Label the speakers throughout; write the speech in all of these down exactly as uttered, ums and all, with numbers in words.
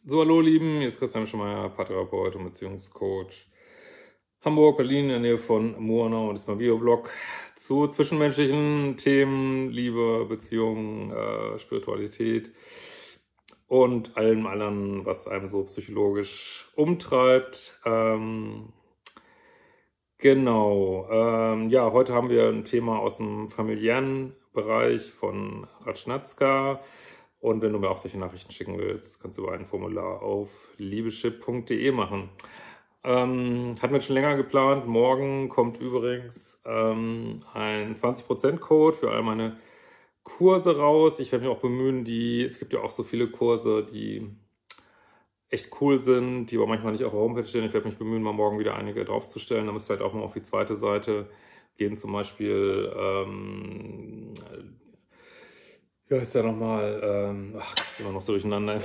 Speaker 1: So, hallo Lieben, hier ist Christian Schemeier, Paartherapeut und Beziehungscoach. Hamburg, Berlin, in der Nähe von Murnau, und das ist mein Videoblog zu zwischenmenschlichen Themen, Liebe, Beziehungen, äh, Spiritualität und allem anderen, was einem so psychologisch umtreibt. Ähm, genau, ähm, ja, heute haben wir ein Thema aus dem familiären Bereich von Ratschnatzka. Und wenn du mir auch solche Nachrichten schicken willst, kannst du über ein Formular auf liebeschip punkt de machen. Ähm, hatten wir schon länger geplant. Morgen kommt übrigens ähm, ein zwanzig Prozent Code für all meine Kurse raus. Ich werde mich auch bemühen, die, es gibt ja auch so viele Kurse, die echt cool sind, die aber manchmal nicht auf der Homepage stehen. Ich werde mich bemühen, mal morgen wieder einige draufzustellen. Da müsst ihr vielleicht auch mal auf die zweite Seite gehen, zum Beispiel, ähm, ja, ist ja nochmal, ähm, ach, ich bin immer noch so durcheinander.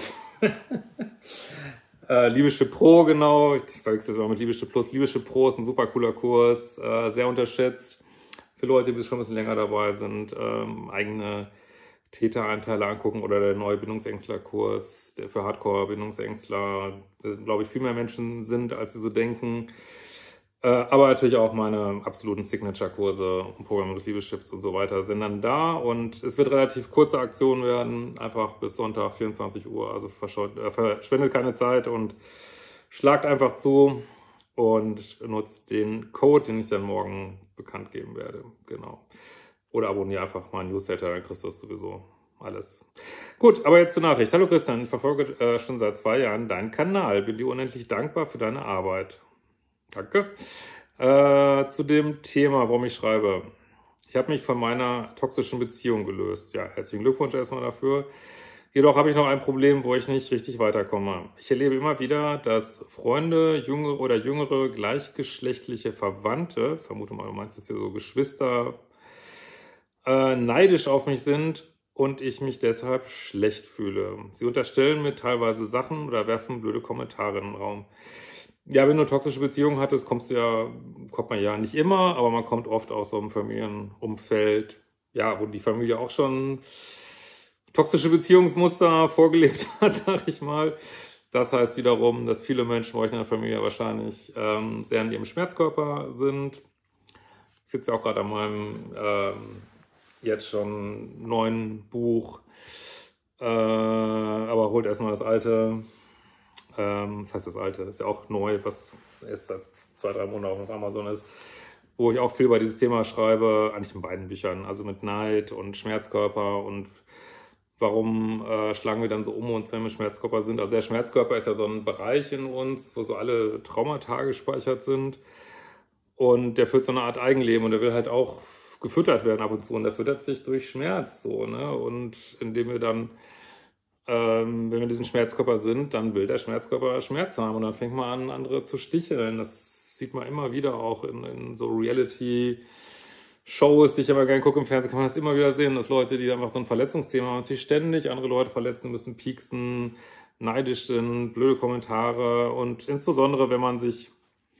Speaker 1: äh, Liebeschip Pro, genau. Ich verwechsel das mal mit Liebeschip Plus. Liebeschip Pro ist ein super cooler Kurs, äh, sehr unterschätzt. Für Leute, die schon ein bisschen länger dabei sind, ähm, eigene Täteranteile angucken oder der neue Bindungsängstler-Kurs, der für Hardcore-Bindungsängstler, äh, glaube ich, viel mehr Menschen sind, als sie so denken. Äh, aber natürlich auch meine absoluten Signature-Kurse, Programm des Liebeschips und so weiter sind dann da. Und es wird relativ kurze Aktionen werden, einfach bis Sonntag vierundzwanzig Uhr. Also äh, verschwendet keine Zeit und schlagt einfach zu und nutzt den Code, den ich dann morgen bekannt geben werde. Genau. Oder abonniere einfach meinen Newsletter, dann kriegst du das sowieso alles. Gut, aber jetzt zur Nachricht. Hallo Christian, ich verfolge äh, schon seit zwei Jahren deinen Kanal. Bin dir unendlich dankbar für deine Arbeit. Danke. Äh, zu dem Thema, warum ich schreibe. Ich habe mich von meiner toxischen Beziehung gelöst. Ja, herzlichen Glückwunsch erstmal dafür. Jedoch habe ich noch ein Problem, wo ich nicht richtig weiterkomme. Ich erlebe immer wieder, dass Freunde, junge oder jüngere, gleichgeschlechtliche Verwandte, vermute mal, du meinst jetzt hier so Geschwister, äh, neidisch auf mich sind und ich mich deshalb schlecht fühle. Sie unterstellen mir teilweise Sachen oder werfen blöde Kommentare in den Raum. Ja, wenn du eine toxische Beziehung hattest, kommst du ja, kommt man ja nicht immer, aber man kommt oft aus so einem Familienumfeld, ja, wo die Familie auch schon toxische Beziehungsmuster vorgelebt hat, sag ich mal. Das heißt wiederum, dass viele Menschen bei euch in der Familie wahrscheinlich ähm, sehr in ihrem Schmerzkörper sind. Ich sitze ja auch gerade an meinem ähm, jetzt schon neuen Buch, äh, aber holt erstmal das alte. Ähm, das heißt das alte, ist ja auch neu, was erst seit zwei, drei Monaten auf Amazon ist, wo ich auch viel über dieses Thema schreibe, eigentlich in beiden Büchern, also mit Neid und Schmerzkörper und warum äh, schlagen wir dann so um uns, wenn wir Schmerzkörper sind. Also der Schmerzkörper ist ja so ein Bereich in uns, wo so alle Traumata gespeichert sind und der führt so eine Art Eigenleben und der will halt auch gefüttert werden ab und zu und der füttert sich durch Schmerz so, ne? Und indem wir dann Ähm, wenn wir diesen Schmerzkörper sind, dann will der Schmerzkörper Schmerz haben und dann fängt man an, andere zu sticheln. Das sieht man immer wieder auch in, in so Reality-Shows, die ich aber gerne gucke im Fernsehen, kann man das immer wieder sehen, dass Leute, die einfach so ein Verletzungsthema haben, sich ständig andere Leute verletzen müssen, pieksen, neidisch sind, blöde Kommentare und insbesondere, wenn man sich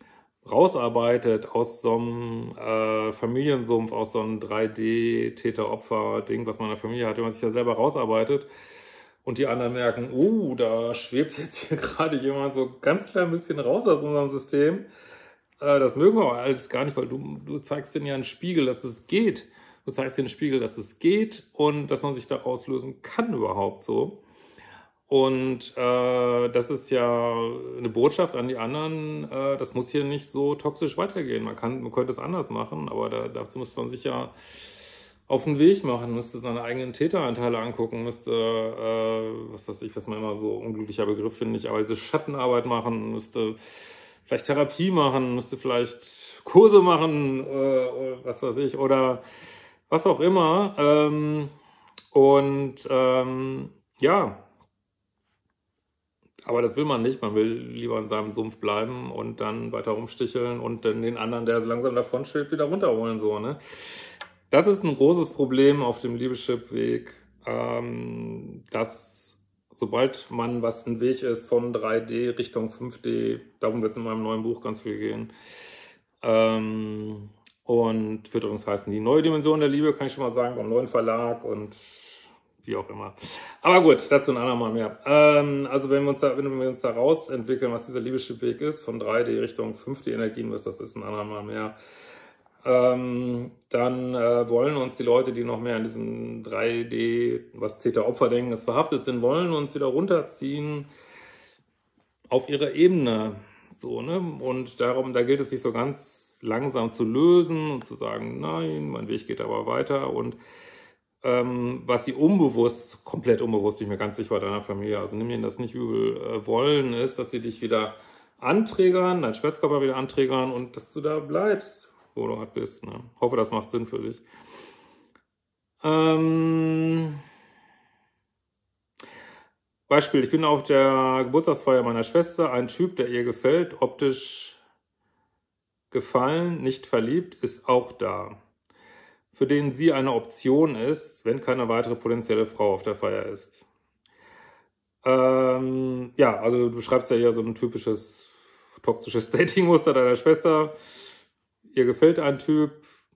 Speaker 1: rausarbeitet aus so einem äh, Familiensumpf, aus so einem drei D-Täter-Opfer-Ding, was man in der Familie hat, wenn man sich da selber rausarbeitet, und die anderen merken, uh, da schwebt jetzt hier gerade jemand so ganz klein bisschen raus aus unserem System. Äh, das mögen wir aber alles gar nicht, weil du, du zeigst denen ja einen Spiegel, dass es geht. Du zeigst denen einen Spiegel, dass es geht und dass man sich da rauslösen kann überhaupt so. Und äh, das ist ja eine Botschaft an die anderen, äh, das muss hier nicht so toxisch weitergehen. Man kann, man könnte es anders machen, aber da, dazu muss man sich ja auf den Weg machen, müsste seine eigenen Täteranteile angucken, müsste, äh, was weiß ich, was man immer so unglücklicher Begriff finde ich, aber diese Schattenarbeit machen, müsste vielleicht Therapie machen, müsste vielleicht Kurse machen, äh, was weiß ich, oder was auch immer. Ähm, und ähm, ja, aber das will man nicht. Man will lieber in seinem Sumpf bleiben und dann weiter rumsticheln und dann den anderen, der so langsam davon schwebt, wieder runterholen, so, ne? Das ist ein großes Problem auf dem Liebeschip-Weg, ähm, dass sobald man was ein Weg ist von drei D Richtung fünf D, darum wird es in meinem neuen Buch ganz viel gehen, ähm, und wird übrigens heißen, die neue Dimension der Liebe, kann ich schon mal sagen, beim neuen Verlag und wie auch immer. Aber gut, dazu ein andermal mehr. Ähm, also wenn wir uns da, wenn wir uns da rausentwickeln, was dieser Liebeschiffweg ist, von drei D Richtung fünf D Energien, was das ist, ein andermal mehr, ähm, dann äh, wollen uns die Leute, die noch mehr in diesem drei D, was Täter-Opfer-Denken ist, verhaftet sind, wollen uns wieder runterziehen auf ihre Ebene. So, ne? Und darum, da gilt es sich so ganz langsam zu lösen und zu sagen, nein, mein Weg geht aber weiter. Und ähm, was sie unbewusst, komplett unbewusst, bin ich mir ganz sicher bei deiner Familie, also nimm ihnen das nicht übel, äh, wollen, ist, dass sie dich wieder anträgern, deinen Schmerzkörper wieder anträgern und dass du da bleibst, wo du halt bist. Ne? Ich hoffe, das macht Sinn für dich. Ähm... Beispiel, ich bin auf der Geburtstagsfeier meiner Schwester, ein Typ, der ihr gefällt, optisch gefallen, nicht verliebt, ist auch da. Für den sie eine Option ist, wenn keine weitere potenzielle Frau auf der Feier ist. Ähm, ja, also du schreibst ja hier so ein typisches toxisches Datingmuster deiner Schwester. Ihr gefällt ein Typ,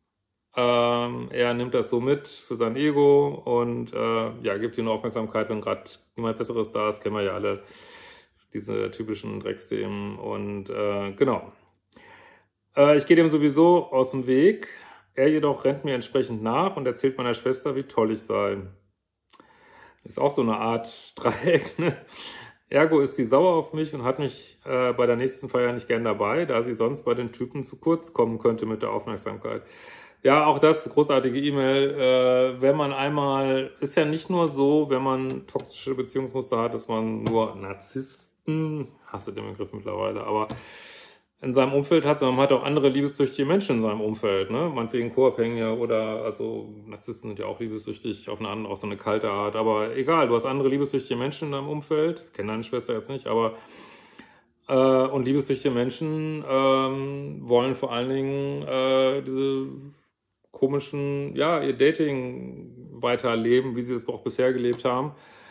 Speaker 1: Ähm, er nimmt das so mit für sein Ego und äh, ja, gibt ihm eine Aufmerksamkeit, wenn gerade niemand Besseres da ist, kennen wir ja alle diese typischen Drecksthemen und äh, genau. Äh, ich gehe dem sowieso aus dem Weg, er jedoch rennt mir entsprechend nach und erzählt meiner Schwester, wie toll ich sei. Ist auch so eine Art Dreieck, ne? Ergo ist sie sauer auf mich und hat mich äh, bei der nächsten Feier nicht gern dabei, da sie sonst bei den Typen zu kurz kommen könnte mit der Aufmerksamkeit. Ja, auch das, großartige E-Mail. Äh, wenn man einmal, ist ja nicht nur so, wenn man toxische Beziehungsmuster hat, dass man nur Narzissten, hasse den Begriff mittlerweile, aber in seinem Umfeld hat, sondern man hat auch andere liebessüchtige Menschen in seinem Umfeld, ne? Meinetwegen Co-Abhängige oder, also Narzissten sind ja auch liebessüchtig auf eine andere, auf so eine kalte Art, aber egal, du hast andere liebessüchtige Menschen in deinem Umfeld, kenne deine Schwester jetzt nicht, aber äh, und liebessüchtige Menschen ähm, wollen vor allen Dingen äh, diese komischen, ja, ihr Dating weiterleben, wie sie es auch bisher gelebt haben.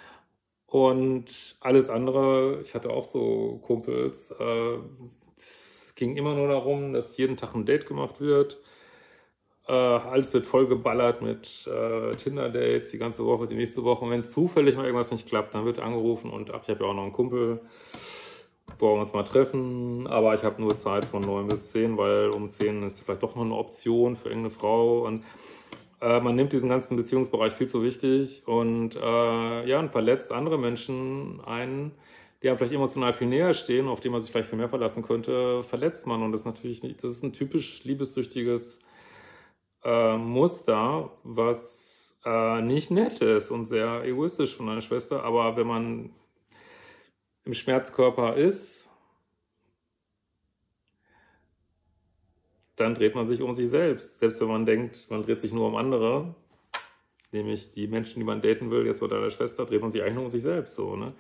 Speaker 1: Und alles andere, ich hatte auch so Kumpels, äh, es ging immer nur darum, dass jeden Tag ein Date gemacht wird. Äh, alles wird voll geballert mit äh, Tinder-Dates die ganze Woche, die nächste Woche. Und wenn zufällig mal irgendwas nicht klappt, dann wird angerufen und ach, ich habe ja auch noch einen Kumpel, wollen wir uns mal treffen, aber ich habe nur Zeit von neun bis zehn, weil um zehn ist vielleicht doch noch eine Option für irgendeine Frau und äh, man nimmt diesen ganzen Beziehungsbereich viel zu wichtig und äh, ja, und verletzt andere Menschen ein, die einem vielleicht emotional viel näher stehen, auf die man sich vielleicht viel mehr verlassen könnte, verletzt man und das ist natürlich nicht, das ist ein typisch liebessüchtiges äh, Muster, was äh, nicht nett ist und sehr egoistisch von deiner Schwester, aber wenn man im Schmerzkörper ist, dann dreht man sich um sich selbst. Selbst wenn man denkt, man dreht sich nur um andere, nämlich die Menschen, die man daten will, jetzt bei deiner Schwester, dreht man sich eigentlich nur um sich selbst. So, ne?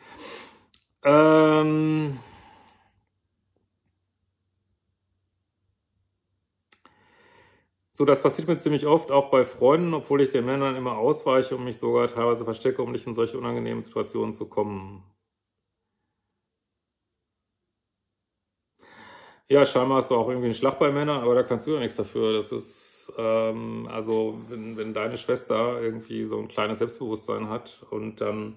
Speaker 1: Ähm so, das passiert mir ziemlich oft, auch bei Freunden, obwohl ich den Männern immer ausweiche und mich sogar teilweise verstecke, um nicht in solche unangenehmen Situationen zu kommen. Ja, scheinbar hast du auch irgendwie einen Schlag bei Männern, aber da kannst du ja nichts dafür. Das ist, ähm, also, wenn, wenn deine Schwester irgendwie so ein kleines Selbstbewusstsein hat und dann,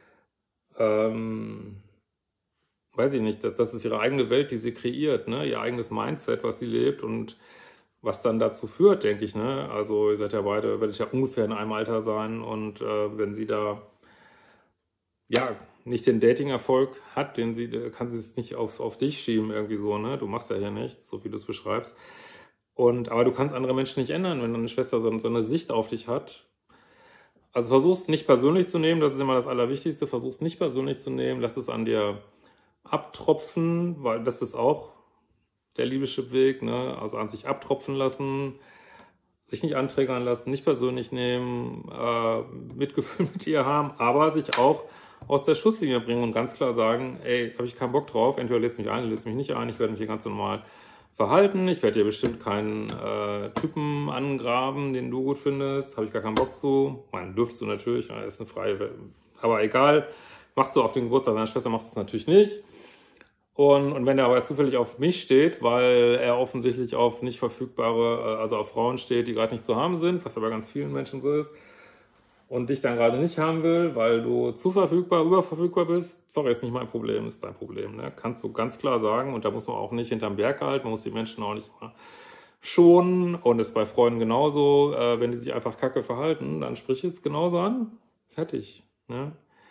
Speaker 1: ähm, weiß ich nicht, das, das ist ihre eigene Welt, die sie kreiert, ne? Ihr eigenes Mindset, was sie lebt und was dann dazu führt, denke ich, ne? Also, ihr seid ja beide, werdet ja ungefähr in einem Alter sein und äh, wenn sie da ja, nicht den Dating-Erfolg hat, den sie, äh, kann sie es nicht auf, auf dich schieben, irgendwie so, ne? Du machst ja hier nichts, so wie du es beschreibst. Und, aber du kannst andere Menschen nicht ändern, wenn deine Schwester so, so eine Sicht auf dich hat. Also versuch's nicht persönlich zu nehmen, das ist immer das Allerwichtigste. Versuch's nicht persönlich zu nehmen, lass es an dir abtropfen, weil das ist auch der Liebeschip-Weg, ne? Also an sich abtropfen lassen, sich nicht anträgern lassen, nicht persönlich nehmen, äh, Mitgefühl mit ihr haben, aber sich auch aus der Schusslinie bringen und ganz klar sagen, ey, habe ich keinen Bock drauf, entweder lädst mich ein, oder lädst mich nicht ein, ich werde mich hier ganz normal verhalten, ich werde dir bestimmt keinen äh, Typen angraben, den du gut findest, habe ich gar keinen Bock zu, man dürftest du natürlich, ist eine freie Welt, aber egal, machst du auf den Geburtstag deiner Schwester, machst du es natürlich nicht. Und, und wenn er aber zufällig auf mich steht, weil er offensichtlich auf nicht verfügbare, also auf Frauen steht, die gerade nicht zu haben sind, was aber ganz vielen Menschen so ist, und dich dann gerade nicht haben will, weil du zu verfügbar, überverfügbar bist, sorry, ist nicht mein Problem, ist dein Problem. Ne? Kannst du ganz klar sagen, und da muss man auch nicht hinterm Berg halten, man muss die Menschen auch nicht mal schonen, und ist bei Freunden genauso, äh, wenn die sich einfach kacke verhalten, dann sprich es genauso an, fertig. Ne?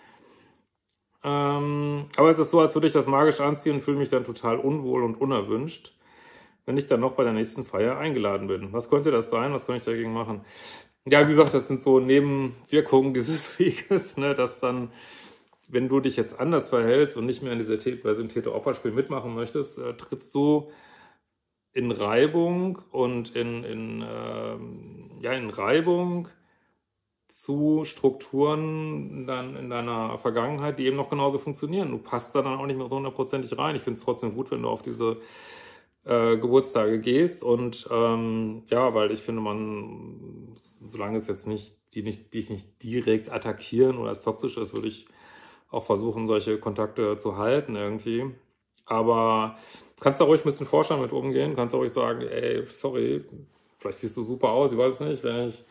Speaker 1: Ähm, aber es ist so, als würde ich das magisch anziehen und fühle mich dann total unwohl und unerwünscht, wenn ich dann noch bei der nächsten Feier eingeladen bin. Was könnte das sein? Was kann ich dagegen machen? Ja, wie gesagt, das sind so Nebenwirkungen dieses Weges, ne, dass dann, wenn du dich jetzt anders verhältst und nicht mehr in dieser bei so einem Täter-Opfer-Spiel mitmachen möchtest, äh, trittst du in Reibung und in, in, ähm, ja, in Reibung zu Strukturen dann in deiner Vergangenheit, die eben noch genauso funktionieren. Du passt da dann auch nicht mehr so hundertprozentig rein. Ich finde es trotzdem gut, wenn du auf diese äh, Geburtstage gehst, und ähm, ja, weil ich finde, man, solange es jetzt nicht, die nicht, dich nicht direkt attackieren oder es toxisch ist, würde ich auch versuchen, solche Kontakte zu halten irgendwie. Aber kannst da ruhig ein bisschen forscher mit umgehen, kannst da ruhig sagen, ey, sorry, vielleicht siehst du super aus, ich weiß es nicht, wenn ich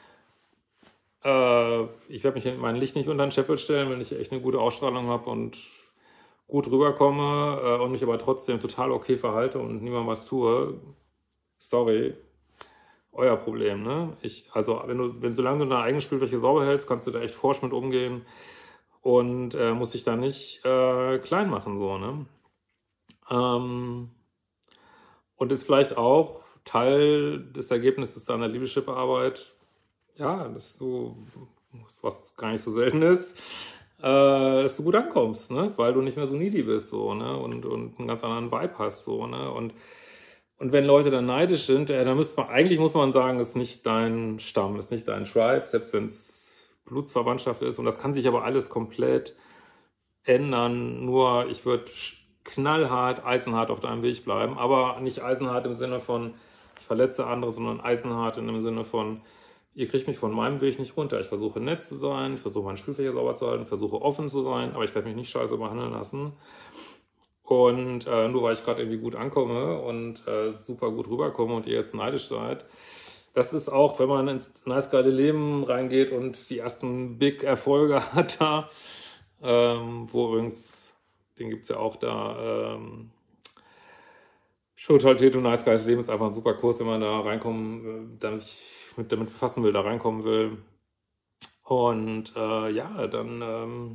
Speaker 1: äh, ich werde mich in mein Licht nicht unter den Scheffel stellen, wenn ich echt eine gute Ausstrahlung habe und gut rüberkomme äh, und mich aber trotzdem total okay verhalte und niemandem was tue. Sorry, euer Problem, ne? Ich, also, wenn du, wenn, solange du deine eigene Spielfläche sauber hältst, kannst du da echt forsch mit umgehen und äh, musst dich da nicht äh, klein machen, so, ne? Ähm, und ist vielleicht auch Teil des Ergebnisses deiner Leadership-Arbeit, ja, dass du, was gar nicht so selten ist, äh, dass du gut ankommst, ne? Weil du nicht mehr so needy bist, so, ne? Und, und einen ganz anderen Vibe hast, so, ne? Und, und wenn Leute dann neidisch sind, äh, dann müsste man, eigentlich muss man sagen, ist nicht dein Stamm, ist nicht dein Tribe, selbst wenn es Blutsverwandtschaft ist. Und das kann sich aber alles komplett ändern. Nur, ich würde knallhart, eisenhart auf deinem Weg bleiben, aber nicht eisenhart im Sinne von, ich verletze andere, sondern eisenhart in dem Sinne von, ihr kriegt mich von meinem Weg nicht runter. Ich versuche nett zu sein, ich versuche meine Spielfläche sauber zu halten, versuche offen zu sein, aber ich werde mich nicht scheiße behandeln lassen. Und äh, nur weil ich gerade irgendwie gut ankomme und äh, super gut rüberkomme und ihr jetzt neidisch seid, das ist auch, wenn man ins nice geile Leben reingeht und die ersten Big Erfolge hat da, ähm, wo übrigens, den gibt es ja auch da, ähm, Showtalität und Nice Guys Leben ist einfach ein super Kurs, wenn man da reinkommen, dann sich mit, damit befassen will, da reinkommen will. Und äh, ja, dann, ähm,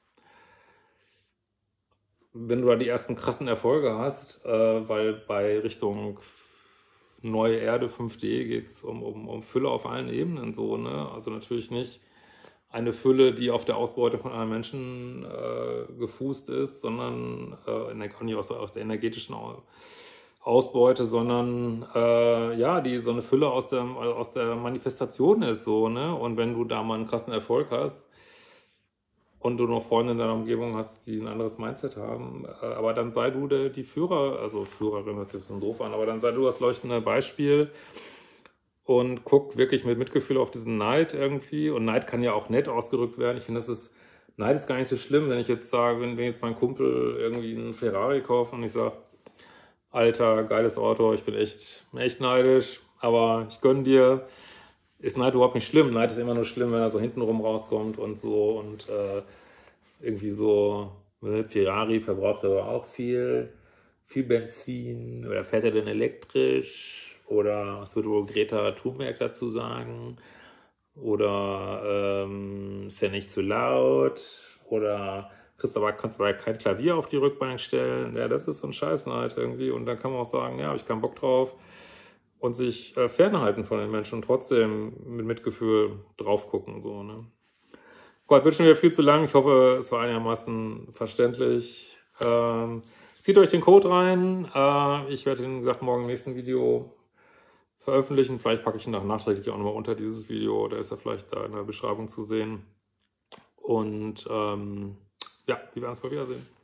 Speaker 1: wenn du da die ersten krassen Erfolge hast, äh, weil bei Richtung Neue Erde fünf D geht es um, um, um Fülle auf allen Ebenen, so, ne? Also natürlich nicht eine Fülle, die auf der Ausbeute von anderen Menschen äh, gefußt ist, sondern äh, nicht aus, aus der energetischen Ausbeute, sondern äh, ja, die so eine Fülle aus der, aus der Manifestation ist, so, ne? Und wenn du da mal einen krassen Erfolg hast und du noch Freunde in deiner Umgebung hast, die ein anderes Mindset haben, äh, aber dann sei du der, die Führer, also Führerin hört sich ein bisschen doof an, aber dann sei du das leuchtende Beispiel und guck wirklich mit Mitgefühl auf diesen Neid irgendwie. Und Neid kann ja auch nett ausgedrückt werden. Ich finde, das ist, Neid ist gar nicht so schlimm, wenn ich jetzt sage, wenn, wenn jetzt mein Kumpel irgendwie einen Ferrari kauft und ich sage, Alter, geiles Auto, ich bin echt, echt neidisch, aber ich gönne dir. Ist Neid überhaupt nicht schlimm. Neid ist immer nur schlimm, wenn er so hintenrum rauskommt und so und äh, irgendwie so, äh, Ferrari verbraucht aber auch viel, viel Benzin, oder fährt er denn elektrisch? Oder was würde wohl Greta Thunberg dazu sagen? Oder ähm, ist er nicht zu laut? Oder kriegst aber, kannst aber kein Klavier auf die Rückbank stellen? Ja, das ist so ein Scheißneid irgendwie. Und dann kann man auch sagen, ja, habe ich keinen Bock drauf. Und sich äh, fernhalten von den Menschen und trotzdem mit Mitgefühl drauf gucken. So, ne? Gott, wird schon wieder viel zu lang. Ich hoffe, es war einigermaßen verständlich. Ähm, zieht euch den Code rein. Äh, ich werde ihn, wie gesagt, morgen im nächsten Video veröffentlichen. Vielleicht packe ich ihn nach nachträglich auch nochmal unter dieses Video. Da ist er vielleicht da in der Beschreibung zu sehen. Und ähm, ja, wir werden uns bald wiedersehen.